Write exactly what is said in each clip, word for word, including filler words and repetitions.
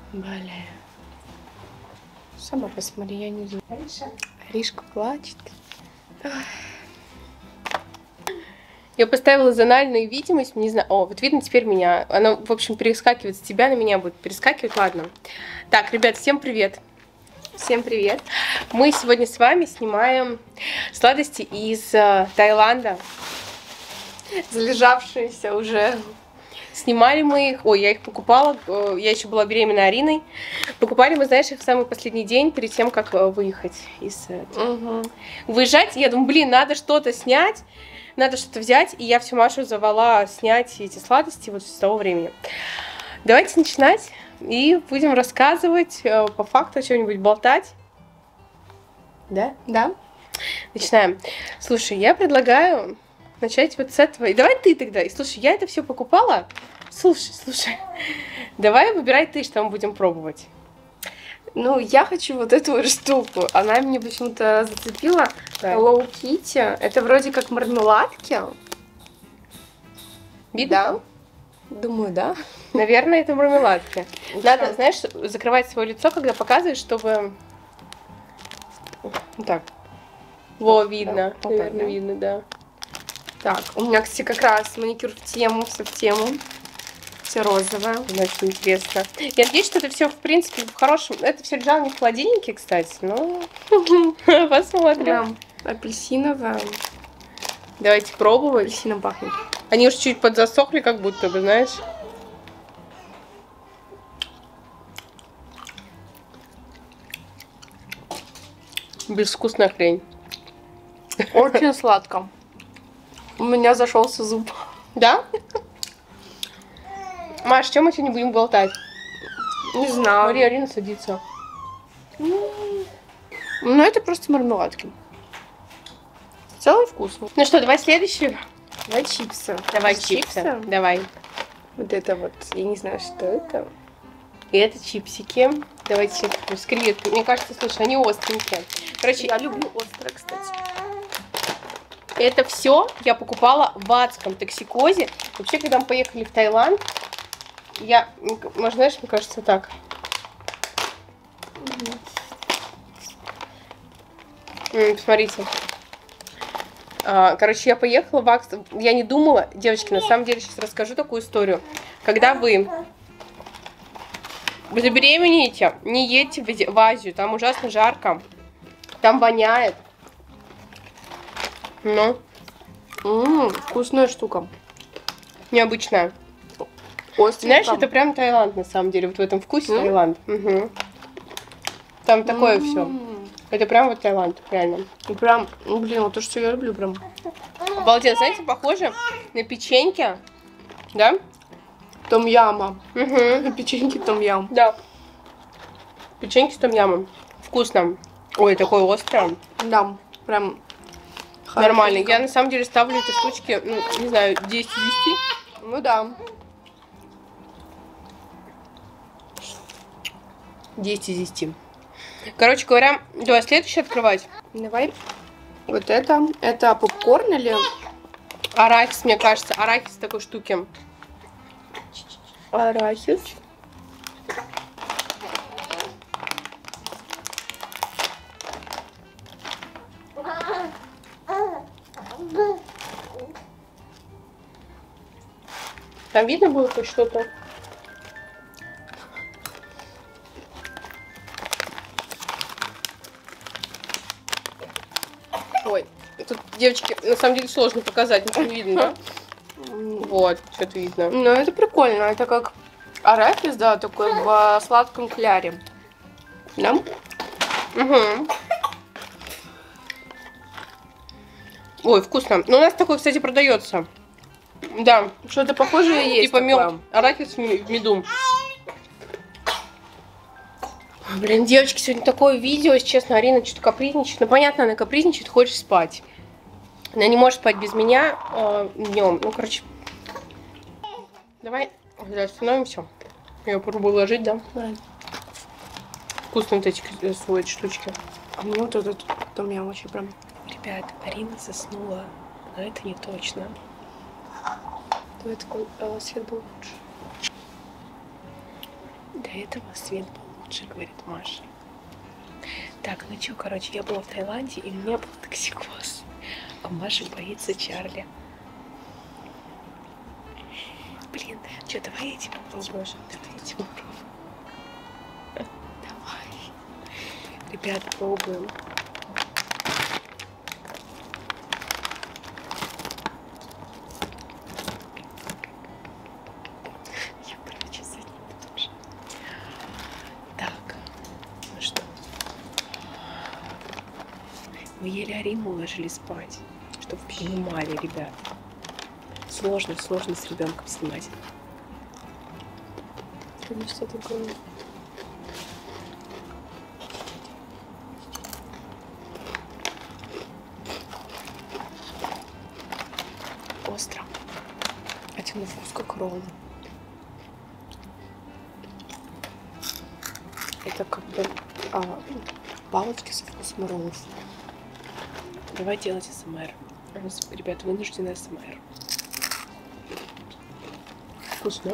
Бля. Сама посмотри, я не знаю. Аришка плачет. Я поставила зональную видимость, не знаю. О, вот видно теперь меня. Она, в общем, перескакивает с тебя на меня будет перескакивать. Ладно. Так, ребят, всем привет. Всем привет. Мы сегодня с вами снимаем сладости из э, Таиланда. Залежавшиеся уже. Снимали мы их. Ой, я их покупала. Я еще была беременна Ариной. Покупали мы, знаешь, их в самый последний день перед тем, как выехать из... Угу. Выезжать. Я думаю, блин, надо что-то снять. Надо что-то взять, и я всю Машу звала снять эти сладости вот с того времени. Давайте начинать, и будем рассказывать, по факту что-нибудь болтать. Да? Да. Начинаем. Слушай, я предлагаю начать вот с этого. И давай ты тогда. И слушай, я это все покупала. Слушай, слушай. Давай выбирай ты, что мы будем пробовать. Ну, я хочу вот эту вот штуку. Она меня почему-то зацепила. Да. Hello Kitty. Это вроде как мармеладки. Видно? Да. Думаю, да. Наверное, это мармеладки. Надо, знаешь, закрывать свое лицо, когда показываешь, чтобы... Вот так. Во, видно. Да, наверное, да. видно, да. Так, у меня, кстати, как раз маникюр в тему, все в тему. Все розовое. Очень интересно. Я надеюсь, что это все, в принципе, в хорошем... Это все лежало не в холодильнике, кстати, но посмотрим. Прям апельсиновое. Давайте пробовать. Апельсином пахнет. Они уж чуть подзасохли, как будто бы, знаешь. Безвкусная хрень. Очень сладко. У меня зашелся зуб. Да? Маш, что мы сегодня будем болтать? Не знаю. Мария, Арина садится. Ну, это просто мармеладки. В целом вкусно. Ну что, давай следующий. Давай чипсы. Давай чипсы. чипсы. Давай. Вот это вот, я не знаю, что это. И это чипсики. Давайте с креветкой. Мне кажется, слушай, они остренькие. Короче, я люблю острое, кстати. Это все я покупала в адском токсикозе. Вообще, когда мы поехали в Таиланд, я, может, знаешь, мне кажется, так. Mm, посмотрите. А, короче, я поехала в Акс. Я не думала, девочки, на самом деле, сейчас расскажу такую историю. Когда вы забеременеете, не едьте в Азию, там ужасно жарко, там воняет. Ну, Ммм, вкусная штука. Необычная. Остренько. Знаешь, это прям Таиланд, на самом деле. Вот в этом вкусе mm? Таиланд. Угу. Там такое mm. все. Это прям вот Таиланд, реально. И прям, ну, блин, вот то, что я люблю, прям. Обалдеть, знаете, похоже на печеньки, да? Том-яма. Угу. Печеньки том-ям. Да. Печеньки с том-ямом. Вкусно. Ой, такое острое. Да, прям... Нормально. Я на самом деле ставлю эти штучки, ну, не знаю, десять из десяти. Ну да. десять из десяти. Короче говоря, давай следующий открывать. Давай. Вот это. Это попкорн или... Арахис, мне кажется. Арахис такой штуки. Арахис. Там видно было хоть что-то? Ой, тут, девочки, на самом деле сложно показать, ничего не видно, да? Вот, что-то видно. Ну, это прикольно. Это как арахис, да, такой в сладком кляре. Да? Угу. Ой, вкусно. Ну, у нас такой, кстати, продается. Да. Что-то похожее есть. Типа мед, арахис в меду. Блин, девочки, сегодня такое видео, если честно, Арина что-то капризничает. Ну, понятно, она капризничает, хочет спать. Она не может спать без меня э, днем. Ну, короче. Давай остановимся. Я попробую ложить, да? Давай. Вкусные вот эти свои штучки. А мне вот этот том-ям вообще прям... Ребят, Арина заснула, но это не точно. Давай такой э, свет был лучше. До этого свет был лучше, говорит Маша. Так, ну чё, короче, я была в Таиланде, и у меня был токсикоз. А Маша боится Чарли. Блин, чё, давай я тебя попробую. Давай я тебя попробую. Давай. Ребята, пробуем. Я, короче, с этим тоже. Так, ну что? Мы еле Ариму уложили спать, чтобы вы понимали, ребят. Сложно, сложно с ребенком снимать. Это что такое? Остро. Хотя на вкус как ролл. Это как бы а, палочки со вкусом роллов. Давай делать АСМР. Ребята, вынуждены АСМР. Вкусно.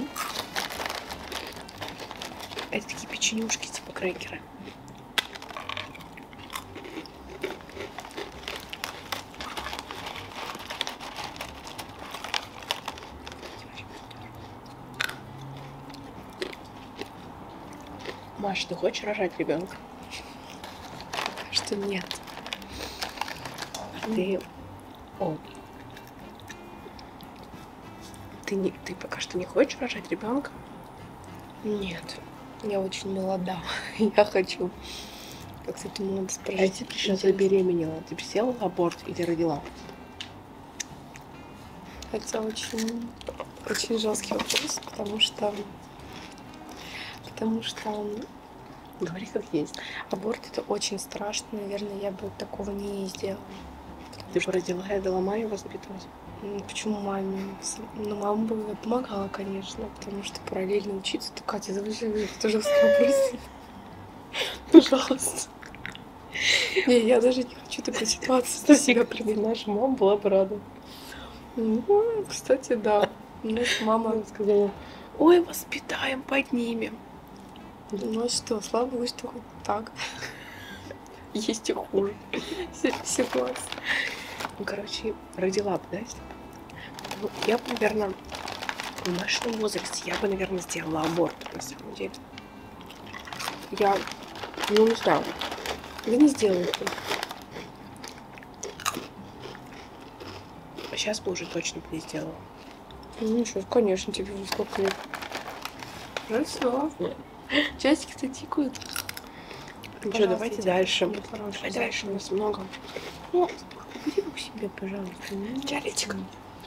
Это такие печенюшки, типа крекеры. Маша, ты хочешь рожать ребенка? Пока что нет. Ты... О. Ты, не... ты пока что не хочешь рожать ребенка? Нет. Я очень молода. Я хочу как с этим молодость А прожить. если ты сейчас забеременела, ты бы сделала аборт или родила? Это очень, очень жесткий вопрос, потому что, потому что Говори как есть. аборт это очень страшно. Наверное, я бы такого не сделала. Ты бы родила и дала маме воспитывать? М, Почему маме? С- Ну, мама бы помогала, конечно, потому что параллельно учиться. То, Катя, завышай, это жесткий вопрос. Пожалуйста. Не, я даже не хочу такой ситуации на себя Кстати, наша мама была бы рада. Ну, кстати, да. У нас мама Она сказала, ой, воспитаем, поднимем. Ну а что, слава богу, что хоть так. Есть и хуже. Ситуация. Ну, короче, родила бы, да, если бы? Ну, я бы, наверное, в нашем возрасте я бы, наверное, сделала аборт, на самом деле. Я, ну, не знаю. Да не сделаю это. А сейчас бы уже точно бы не сделала. Ну что, конечно, тебе уже сколько лет. Хорошо. Часики-то тикают. Ну что, давайте дальше. Нет, хорошо. Давай дальше, у нас много. Ну, иди к себе, пожалуйста. Ну, Чарличек.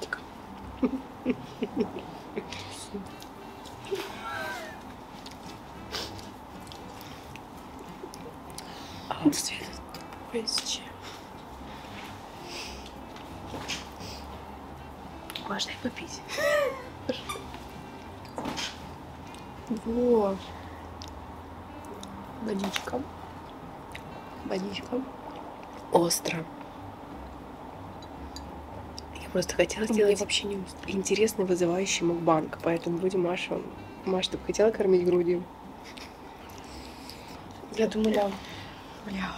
А, цвет. Поезжай. Можно и попить. Во. Водичка. Водичка. Остро. Я просто хотела Мне сделать вообще не устно. интересный вызывающий мукбанг, поэтому будем Машу. Маша, ты бы хотела кормить грудью? Я думаю, да. Бля.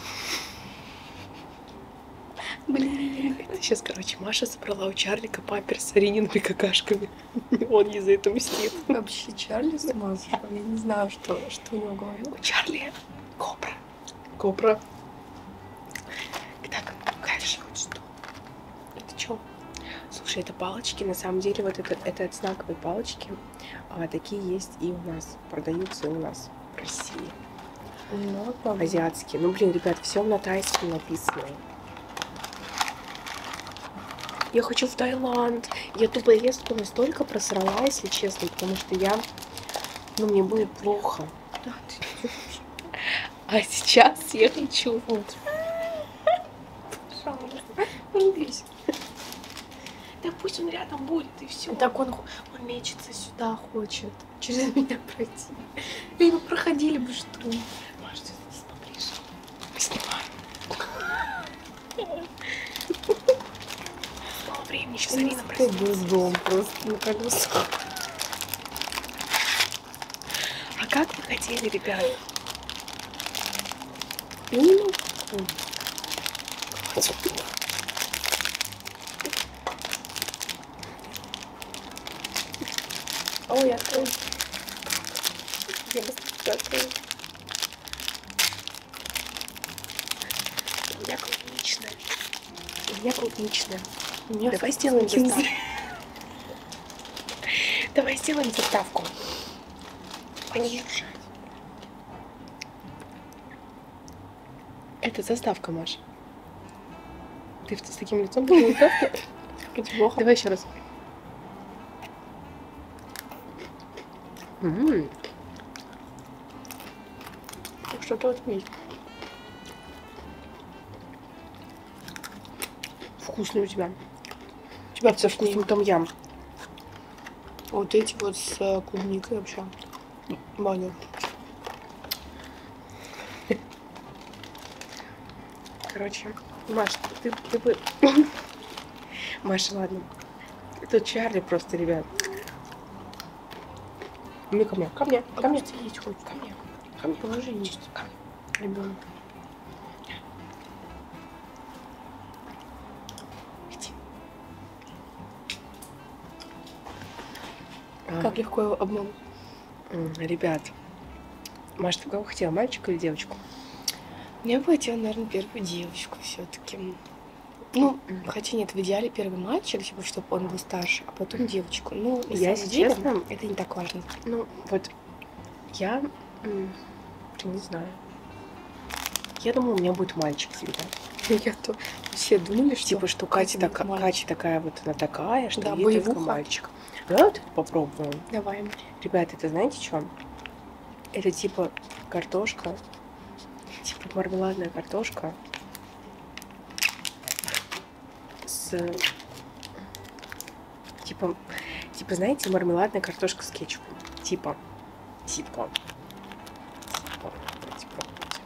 Блин. Это сейчас, короче, Маша собрала у Чарлика памперс с Ариниными какашками. Он ей за это мстит. Вообще Чарли с ума сошел. Я не знаю, что, что у него в голове. У Чарли кобра. Кобра. Так, дальше вот что. Это что? Слушай, это палочки, на самом деле, вот это, это знаковые палочки. А, такие есть и у нас. Продаются и у нас в России. Ну, там. Азиатские. Ну, блин, ребят, все на тайском написано. Я хочу в Таиланд. Я ту поездку настолько просрала, если честно, потому что я... Ну, мне было плохо. Да, ты А сейчас я хочу. Вот. пожалуйста. Улыбись. Да пусть он рядом будет, и все. Так он, он мечется сюда, хочет через меня пройти. Либо проходили бы что. Маш, ты здесь поближе. Снимай. Мало времени, сейчас Арина проснется. Дом просто на колесах. А А как вы хотели, ребят? Я не могу. Ой, открой. Я быстрее открою. У меня клубничная. У меня клубничная. У меня Давай сделаем кинза. заставку. Давай сделаем заставку. Понюшать. Это заставка, Маша. Ты с таким лицом будешь заставки? Это плохо. Давай еще раз. М-м. Что-то вот есть. Вкусный у тебя. У тебя со вкусом том-ям. Вот эти вот с э, клубникой вообще. Баня. Короче, Маш, ты, ты бы... Маша, ладно. Тут Чарли просто, ребят. Ну, ко мне, ко мне, ко мне. Есть хоть. Ко мне. Ко мне. Положи есть. Ко мне. Ребенок. Иди. Как легко его обмануть. М, Ребят, Маша, ты кого хотела, мальчика или девочку? Я бы хотела, наверное, первую девочку все-таки. Ну, хотя нет, в идеале первый мальчик, типа, чтобы он был старше, а потом девочку. Ну, на Я, самом если деле, честно, это не так важно. Ну, вот я, м, не знаю. Я думаю, у меня будет мальчик всегда. Я то все думали, что Типа, что Катя, будет така- мальчик. Катя такая вот, она такая, что Да, ей только боевуха. мальчик. Давай вот это попробуем. Давай. Ребята, это знаете что? Это типа картошка, типа мармеладная картошка с... Типа, типа, знаете, мармеладная картошка с кетчупом. Типа, типа. Типа, давайте пробовать.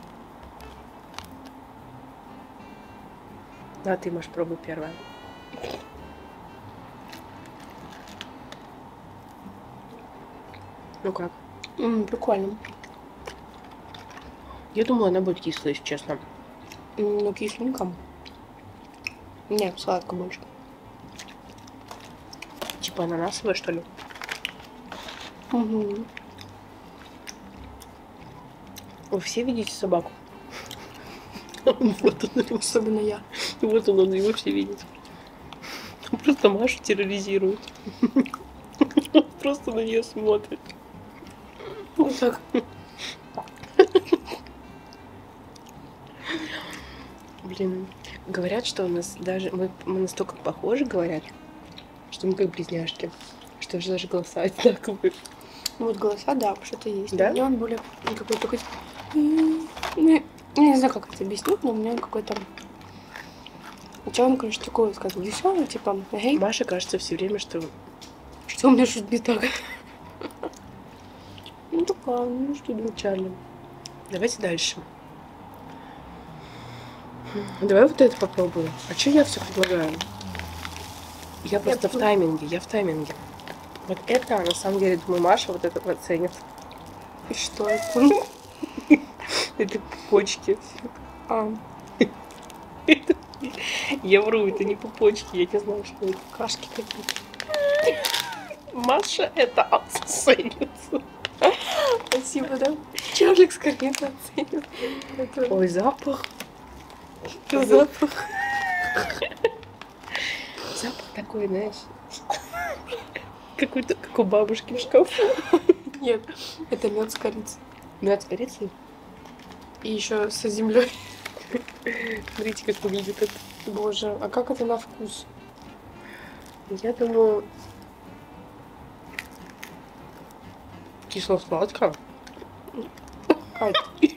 Ну, а ты, Маш, пробуй первая. Ну как? М, прикольно. Я думаю, она будет кислая, если честно. М, Ну, кисленько. Нет, сладко больше. Типа ананасовая, что ли? Угу. Вы все видите собаку? Вот он, Особенно я. вот он, он его все видит. Он просто Машу терроризирует. Он просто на нее смотрит. Вот так. Блин, говорят, что у нас даже... Мы, мы настолько похожи, говорят, что мы как близняшки. Что же даже голоса одинаковые. Ну, вот голоса, да, что-то есть. Да? У меня он более какой-то такой... Ну, я не знаю, как это объяснить, но у меня он какой-то... Сначала он, конечно, такой, как бы веселый, типа, эй, Маша кажется все время, что... что у меня что-то не так. Ну, такая, ну, что думать. Чарли. Давайте дальше. Давай вот это попробуем. А что я все предлагаю? Я просто в тайминге, я в тайминге. Вот это, на самом деле, думаю, Маша вот это оценит. И что это? Это почки. А, Это- Я вру, это не пупочки, я не знаю, что это. кашки какие-то. Маша это оценит. Спасибо, да? Чарлик скорее это оценит. Это Ой, запах. что запах? Запах такой, знаешь, какой-то, как у бабушки в шкафу. Нет, это мед с корицей. Мед с корицей. И еще со землей. Смотрите, как выглядит это. Боже, а как это на вкус? Я думаю, кисло-сладко. Кать,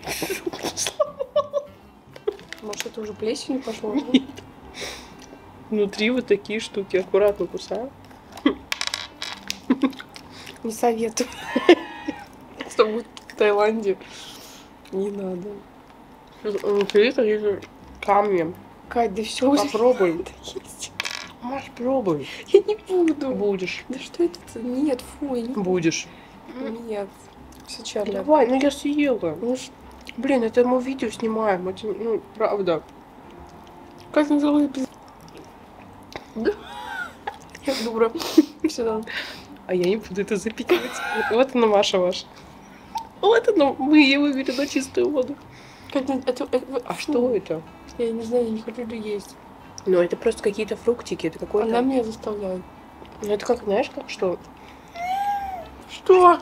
может, это уже плесенью пошло? Внутри вот такие штуки. Аккуратно кусаю. Не советую. Что будет в Таиланде? Не надо. Внутри какие-то камни. Кать, да все уже Попробуй. есть. Маш, пробуй. Я не буду. Будешь. Да что это? Нет, фу, я не буду. Будешь. Нет. Сейчас, да. Давай, ну я съела. Ну, ш- Блин, это мы видео снимаем, это, ну, правда. как называют? Я дура. Все. А я не буду это запикивать. Вот она, Маша ваша. Вот она, мы ее вывели на чистую воду. Как это, это, это- А что это? Я не знаю, я не хочу это есть. Ну, это просто какие-то фруктики, это какой-то... Она меня заставляет. Ну, это как, знаешь, как что? Что?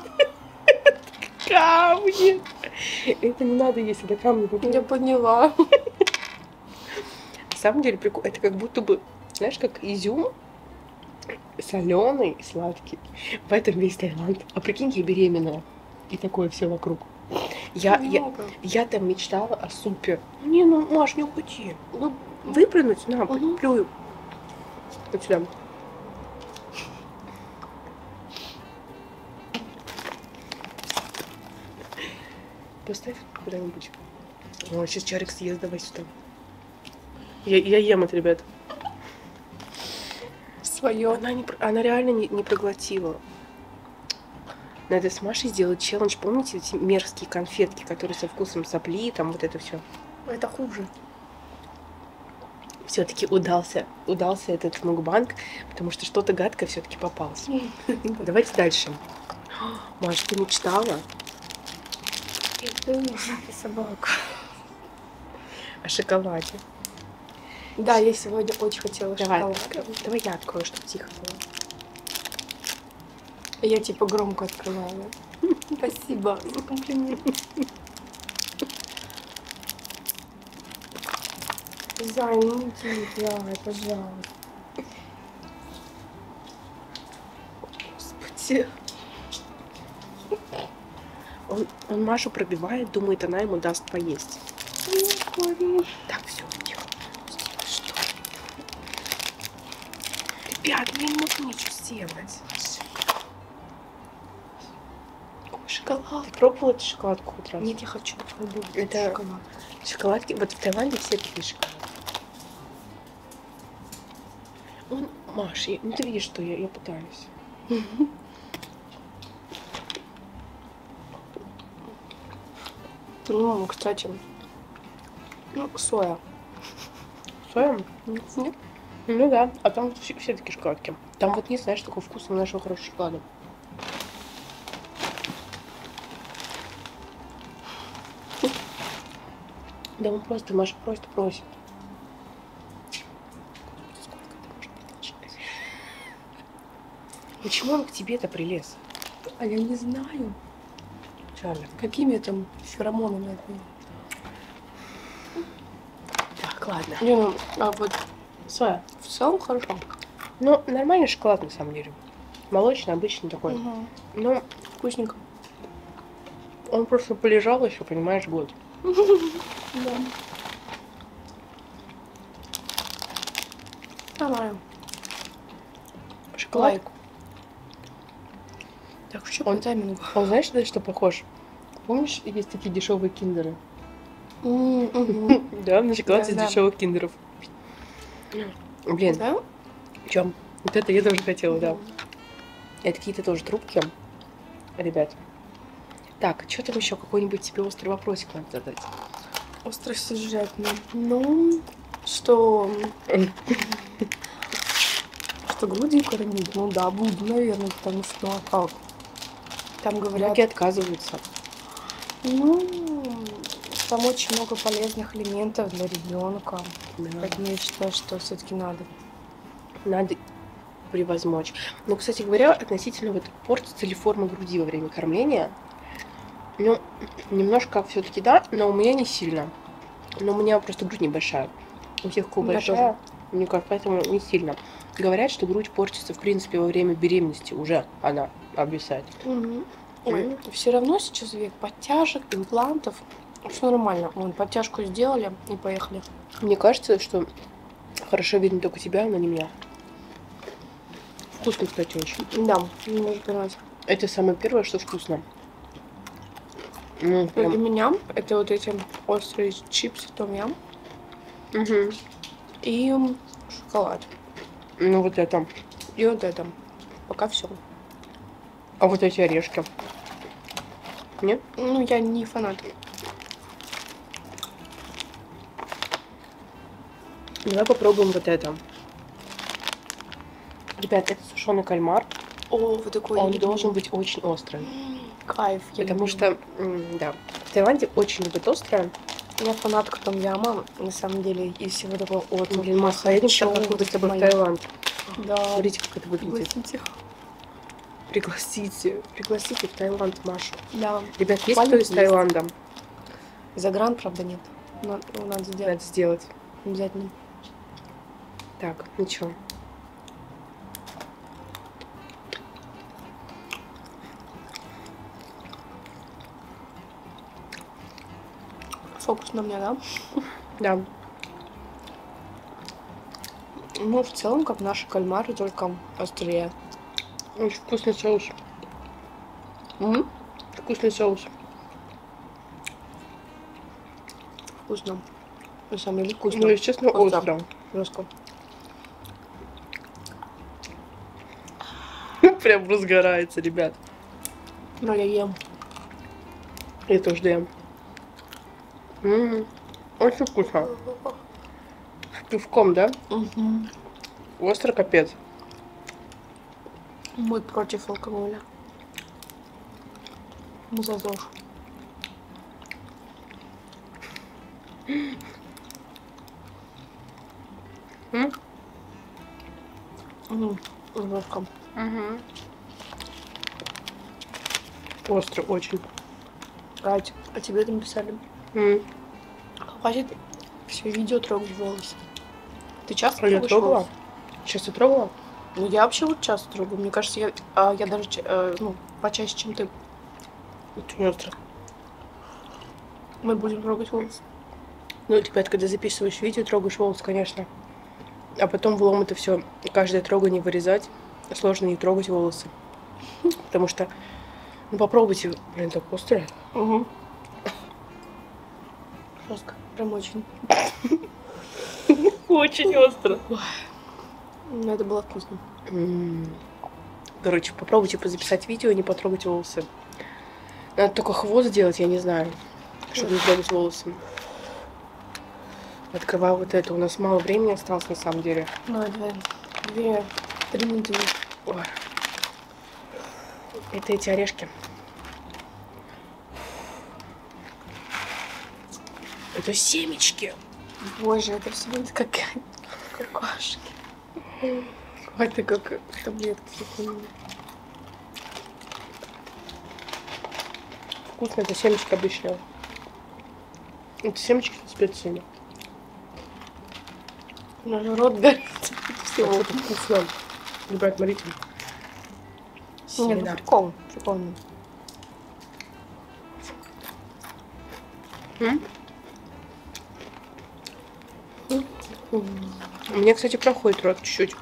Камни! Это не надо есть, это камни. Я поняла. На самом деле, прикол, это как будто бы, знаешь, как изюм, соленый, сладкий. В этом весь Таиланд. А прикинь, я беременная. И такое все вокруг. Я, я, Много. я там мечтала о супе. Не, ну, Маш, не уходи. Ну, выпрыгнуть, на, Мгм. плюю. Вот сюда. Поставь куда-нибудь. О, сейчас Чарик съест, давай сюда. Я, я ем это, ребят. Свое. Она, не, про- она реально не, не проглотила. Надо с Машей сделать челлендж. Помните эти мерзкие конфетки, которые со вкусом сопли, там вот это все. Это хуже. Все-таки удался, удался этот мукбанг, потому что что-то гадкое все-таки попалось. Давайте дальше. Маш, ты мечтала Собака. о шоколаде? Да, я сегодня очень хотела Давай, шоколад. давай я открою, чтобы тихо было. Я типа громко открывала. Спасибо за комплимент. Зай, ну иди, давай, пожалуйста. Господи. Он, он Машу пробивает, думает, она ему даст поесть. Так, все, тихо. Что? Ребят, я не могу ничего сделать. Ой, шоколад. Ты пробовала эту шоколадку хоть раз? Нет, я хочу попробовать Это- шоколад. Шоколадки, вот в Таиланде все такие шоколадки. Он, Маш, я- ну ты видишь, что я, я пытаюсь. Ну, кстати, ну, соя. Соя? Нет? Ну да, а там все, все такие шоколадки. Там вот не знаешь такого вкуса нашего хорошего шоколада. Да он просто, Маша просто просит. Господи, сколько это можно продолжать? Почему он к тебе-то прилез? А я не знаю, Чарли. какими там феромонами от меня. Так, ладно. Не, ну, а вот Соя. в целом хорошо. Ну, нормальный шоколад на самом деле. Молочный, обычный такой. Угу. Ну, Вкусненько. он просто полежал еще, понимаешь, год. Да. Нормально. Шоколад. Лайк. Так, что Он- по таймингу? Он знаешь, на что похож? Помнишь, есть такие дешевые киндеры? М, мгм. Да, на шоколад Да, из да. дешевых киндеров. Блин, Да? чем? Вот это я тоже хотела, да. Это какие-то тоже трубки, ребят. Так, что там еще? Какой-нибудь тебе острый вопросик надо задать? Остросюжетный. Ну, что... Что груди кормить? Ну да, буду, наверное, потому что, ну а как? Там говорят, Многие отказываются. ну, там очень много полезных элементов для ребенка. Да. Поэтому я считаю, что все-таки надо. Надо превозмочь. Но, кстати говоря, относительно вот портится ли форма груди во время кормления, ну, немножко все-таки да, но у меня не сильно. Но у меня просто грудь небольшая. У всех кого У меня большая, мне кажется, поэтому не сильно. Говорят, что грудь портится, в принципе, во время беременности уже она обвисает. Мгм. Ой, Мгм. все равно сейчас век подтяжек, имплантов. Все нормально. Вон, подтяжку сделали и поехали. Мне кажется, что хорошо видно только тебя, но не меня. Вкусно, кстати, очень. Да, не может понравиться. Это самое первое, что вкусно. Ну, Для прям. меня это вот эти острые чипсы том-ям Мгм. и м, шоколад. Ну, вот это. И вот это. Пока все. А вот эти орешки. Нет? Ну, я не фанат. Давай попробуем вот это. Ребят, это сушеный кальмар. О, вот такой. Он я должен люблю. быть очень острым. Кайф. я Потому люблю. что, м, да, в Таиланде очень любят острое. Я фанатка том яма, на самом деле, и всего такого от. Блин, Маш, поедем как-нибудь с тобой в Таиланд. Да. Смотрите, как это выглядит. Пригласите. Пригласите. Пригласите в Таиланд Машу. Да. Ребят, есть План кто из есть. Таиланда? Загран, правда, нет. Но, ну, надо сделать. Надо сделать. Обязательно. Так, ничего. Фокус на мне, да? Да. Ну, в целом, как наши кальмары, только острее. Очень вкусный соус. М? Вкусный соус. Вкусно. На самом деле вкусно. Ну, если честно, Остро. остро. Жестко. Прям разгорается, ребят. Но я ем. Я тоже ем. М, Очень вкусно. С пивком, да? Угу. Остро капец. Мы против алкоголя. Мы за ЗОЖ. М? Угу. Жестко. Угу. Остро очень. Кать, а тебе там писали? М. Хватит все видео трогать волосы. Ты часто А я трогаешь трогала? волосы? Сейчас ты трогала? Ну, я вообще вот часто трогаю. Мне кажется, я, а, я даже ча- э, ну, почаще, чем ты. Это не остро. Мы будем трогать волосы. Ну, ребят, когда записываешь видео, трогаешь волос, конечно. А потом влом это все каждое трогание вырезать. Сложно не трогать волосы. Потому что, ну попробуйте, блин, так остро. Угу. Жестко. Прям очень. Очень остро. Ну, это было вкусно. Короче, попробуйте позаписать видео и не потрогать волосы. Надо только хвост сделать, я не знаю, чтобы не трогать волосы. Открываю вот это. У нас мало времени осталось на самом деле. Ну, две, две, три минуты. Ой. Это эти орешки. Это семечки. Боже, это все будет как какашки. Это как Таблетки. вкусно, это семечки обычные. Это семечки с специями. У нас же рот горит. Всего это вкусно. Ребят, смотрите. Нет, ну Семена. прикол. Прикольно. М? У меня, кстати, проходит рот чуть-чуть.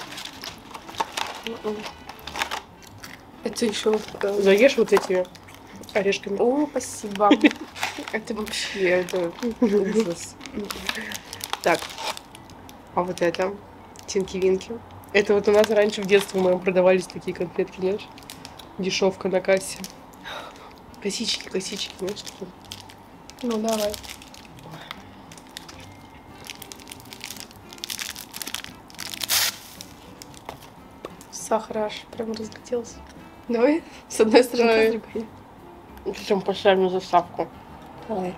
Это еще. Заешь вот этими орешками. О, спасибо. Это вообще, это ужас. Так, а вот это тинки-винки. Это вот у нас раньше в детстве моем продавались такие конфетки, знаешь? Дешевка на кассе. Косички, косички, знаешь, такие. Ну, давай. Сахар аж прям разлетелся. Давай с одной стороны, Давай. с другой. Причем поставим на заставку. Давай.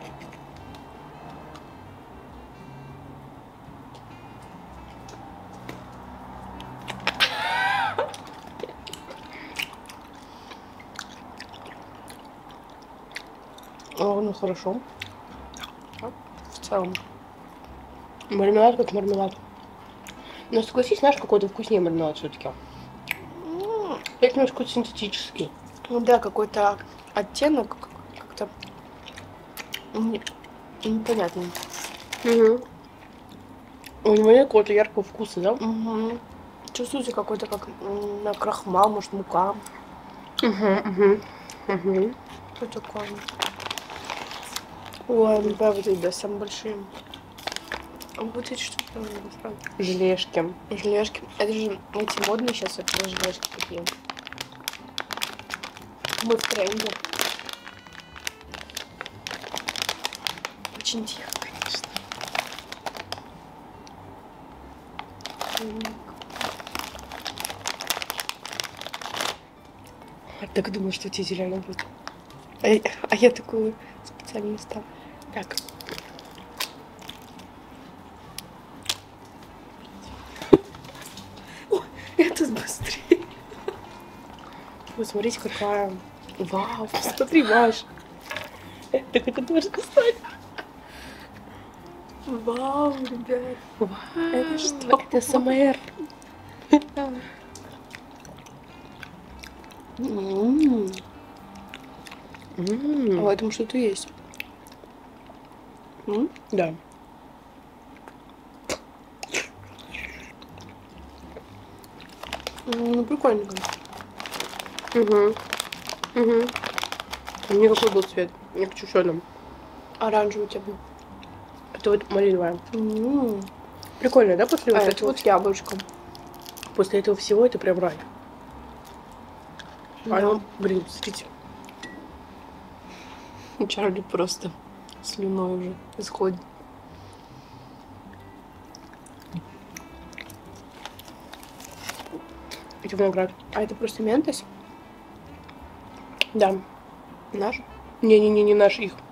О, ну хорошо. В целом. Мармелад как мармелад. Но согласись, знаешь, какой-то вкуснее мармелад все-таки. Это немножко синтетический. Ну да, какой-то оттенок как-то не- непонятный. Угу. У него нет какого-то яркого вкуса, да? Угу. Чувствуете какой-то как м, на крахмал, может, мука. Угу, угу. Угу. Что такое? Ой, ну правда, ребят, самые большие. А вот эти что правда? Желешки. Желешки. Это же эти модные сейчас это желешки такие. Мы в тренде. очень тихо, конечно. Я так думала, что у тебя зеленый будет. А я, а я такую специально ставлю. Так. О, это быстрее. Вот смотрите, какая. Вау, посмотри, Маш. Так это тоже кусать. Вау, ребят. Вау. Это что? Это СМР. М-м. А в этом что-то есть. М? Да. Ну, прикольненько. Угу. Угу. У меня какой был цвет? Я хочу черным. Оранжевый у тебя был. Это вот малиновая. М. Прикольно, да, после А вот это этого? вот с яблочком. После этого всего это прям рай. Да. А ну, блин, смотрите. Чарли просто слюной уже исходит. Это виноград. А это просто ментос? Да. Наш? Не-не-не, не наш, их.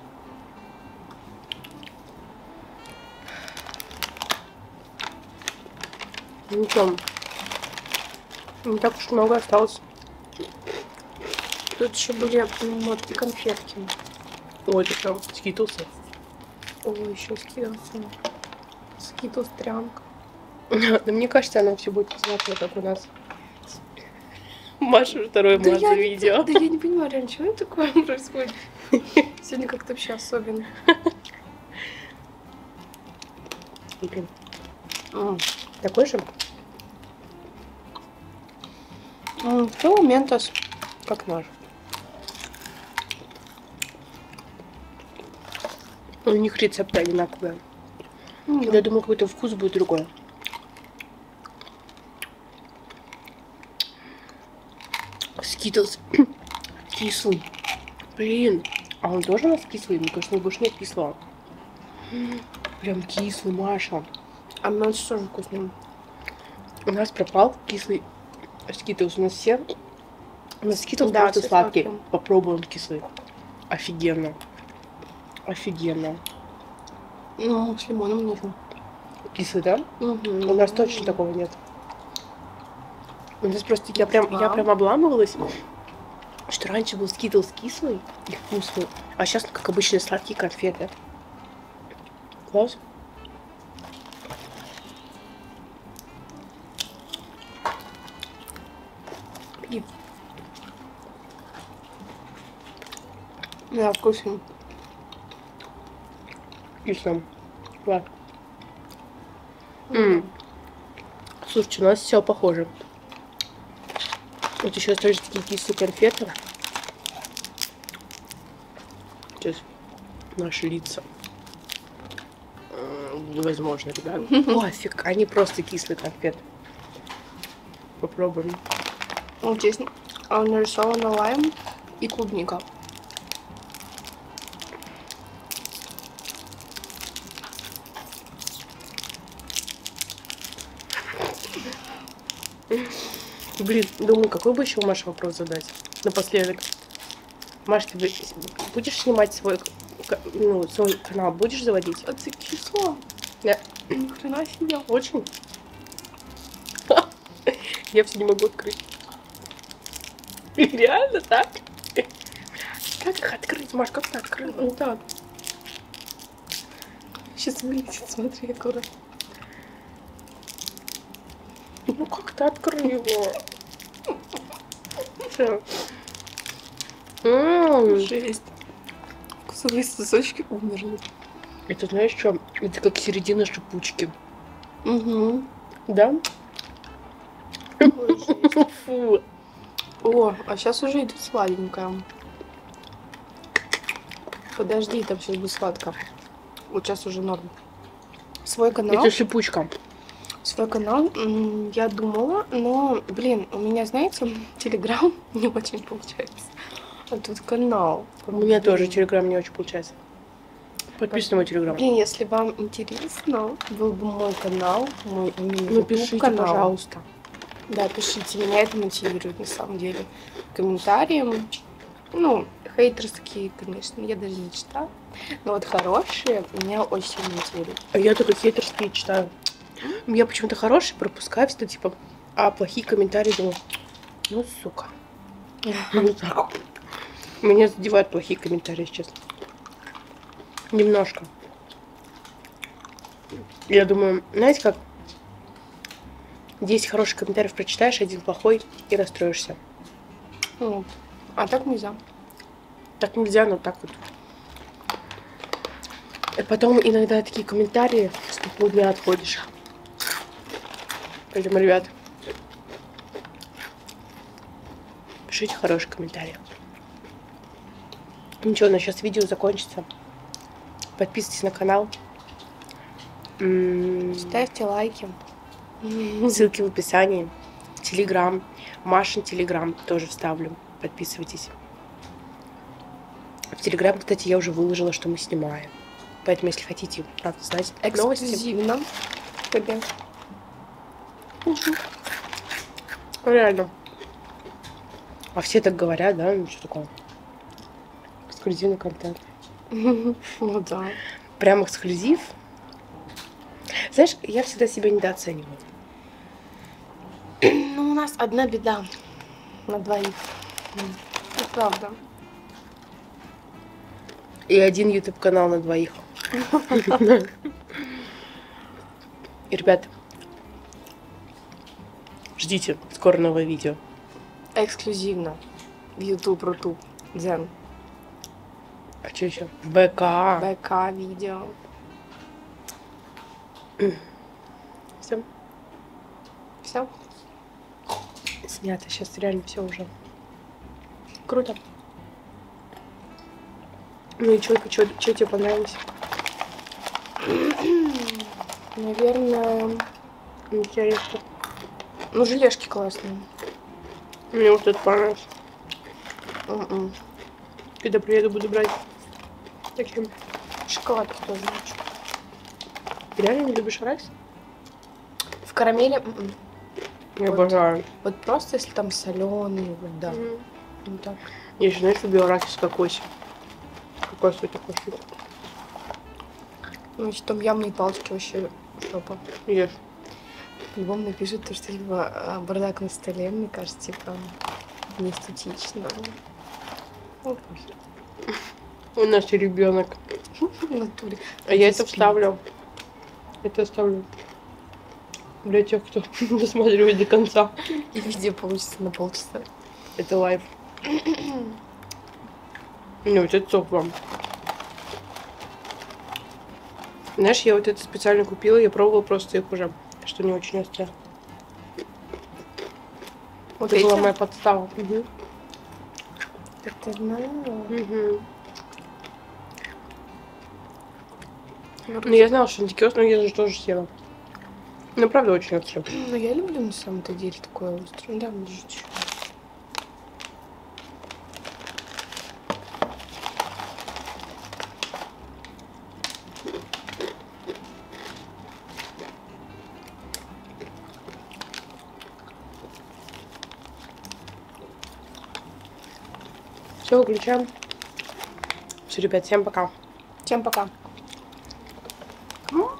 Ну что, не так уж много осталось. Тут еще были м, вот конфетки. Ой, это прям скитлсы. Ой, еще скитлсы. Скитлс трянка. Да мне кажется, оно все будет одинаково, как у нас. Маша второе Да маза я, не, видео. да я не понимаю, реально, что такое происходит? Сегодня как-то вообще особенно. Блин. М, Такой же, Что ментос? как наш. У них рецепты одинаковые. М, Я думаю, какой-то вкус будет другой. Скитлс. Кислый. Блин. А он тоже у нас кислый? Мне кажется, у него больше нет кислого. Прям кислый, Маша. А ментос тоже вкусный. У нас пропал кислый скитлс. У нас все... У нас скитлс Да, просто все сладкий. сладкие. Попробуем кислый. Офигенно. Офигенно. Ну, с лимоном нужно. Кислый, да? Угу. У нас точно такого нет. У нас просто я прям, я Да. прям обламывалась, что раньше был скитлс кислый и вкусный, а сейчас как обычные сладкие конфеты. Класс. И... Да, вкусный. Кислым. Класс. М. Слушайте, у нас все похоже. Вот еще остались такие кислые конфеты. Сейчас наши лица. М, Невозможно, ребят. Пофиг, они просто кислые конфеты. Попробуем. Вот здесь а, нарисовано лайм и клубника. Блин, думаю, какой бы еще Маше вопрос задать напоследок. Маш, ты бы- будешь снимать свой, к- ну, свой канал, будешь заводить? А ты кисло? Да. Ни хрена себе. Очень. Я все не могу открыть. Реально так? Как их открыть, Маш, как ты открыла? Вот так. Сейчас вылетит, смотри, аккуратно. Ну как ты открыла? Всё. М, Жесть. Вкусовые сосочки умерли. Это знаешь что? Это как середина шипучки. Угу. Да? Ой, жесть. Фу. О, а сейчас уже идет сладенькая. Подожди, там сейчас будет сладко. Вот сейчас уже норм. Свой канал. Это шипучка. Свой канал м, я думала, но, блин, у меня, знаете, Телеграм не очень получается. А тут канал. У меня тоже телеграм не очень получается. Подписывайтесь на мой телеграм. Блин, если вам интересно, был бы мой канал, мой именно Ну, пишите, канал. пожалуйста. Да, пишите, меня это мотивирует на самом деле. Комментарии, ну, хейтерские, конечно, я даже не читаю. Но вот хорошие меня очень сильно мотивируют. А я только хейтерские читаю. Я почему-то хорошие пропускаю, всегда типа, а плохие комментарии думаю, ну, сука. Вот так. Меня задевают плохие комментарии, честно. Немножко. Я думаю, знаете как? десять хороших комментариев прочитаешь, один плохой, и расстроишься. Вот. А так нельзя. Так нельзя, но так вот. И потом иногда такие комментарии, что полдня отходишь. Поэтому, ребят, пишите хорошие комментарии. Ничего, у нас сейчас видео закончится. Подписывайтесь на канал. М, Ставьте лайки. Ссылки в описании. Телеграм. Машин телеграм тоже вставлю. Подписывайтесь. В телеграм, кстати, я уже выложила, что мы снимаем. Поэтому, если хотите, правда, знать новости. Эксклюзивно. Тебе. Реально. А все так говорят, да? Ну, что такое? Эксклюзивный контент. Ну да. Прям эксклюзив. Знаешь, я всегда себя недооцениваю. Ну, у нас одна беда на двоих. Это правда. И один ютуб-канал на двоих. И, ребят, ждите, скоро новое видео. Эксклюзивно. В YouTube, Рутуб, Дзен. А что еще? БК. БК видео. Все Все. снято. Сейчас реально все уже. Круто. Ну и что, что, что тебе понравилось? Наверное, Интересно. ну, желешки классные. Мне вот это понравилось. М-м. Когда приеду, буду брать таким. Шоколадки тоже хочу. Ты реально не любишь райс? В карамели. м-м. Я Вот. обожаю. Вот просто если там соленые, вот да. Мгм. Ну так. Я еще, знаешь, люблю арахис с кокосом. Кокос такой штука. Значит, там ямные палочки вообще жопа. Ешь. По-любому напишут то, что типа а, бардак на столе, мне кажется, типа неэстетично. Ну, похер. У нас ребенок. В натуре. А я это Спит. вставлю. Это вставлю. Для тех, кто досматривает до конца. И видео получится на полчаса. Это лайв. Ну, вот это топ вам. Знаешь, я вот это специально купила, я пробовала просто их уже, что не очень острое. Вот Это была эти? моя подстава. Угу. Так ты знала? Угу. Ну, я знала, что антикиоз, но я же тоже съела. Ну, правда, очень острое. Ну, я люблю на самом-то деле такое острое. Да, мне же чё. Все, выключаем. Все, ребят, всем пока. Всем пока. М.